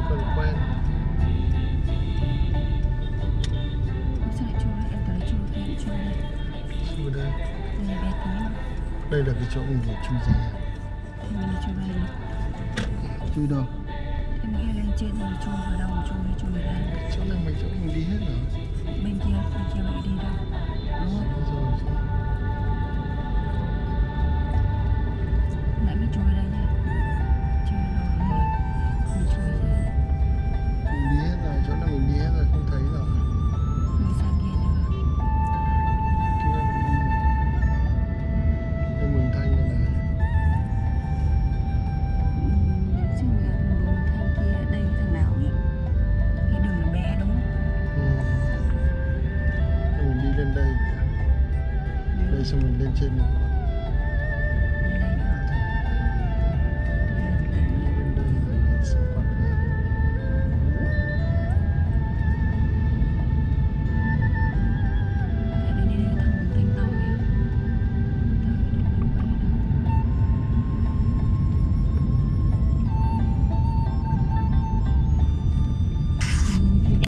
còn quen. Sao lại chui? Em tới chui kia lại chui đây. Chui đây. Đây là bé tí mà. Đây là cái chỗ mình để chui ra. Thì mình đi chui đây đi. Chui đâu? Em nghĩ là lên trên rồi chui vào đâu, chui ở đây. Chỗ này mấy chỗ mình đi hết rồi. Bên kia lại đi đâu? Đúng không? Rồi. Nãy mình chui đây nhá. Chui rồi. Mình chui đây. Mình đi hết rồi, chỗ này mình đi hết rồi, không thấy rồi. Mình sang kia nữa. Kia đây Mường Thanh này này. Nếu chứ là thằng Mường Thanh kia, đây thằng nào nhỉ? Cái đường là bé đúng không? Mình đi lên đây. Đây xong mình lên trên này.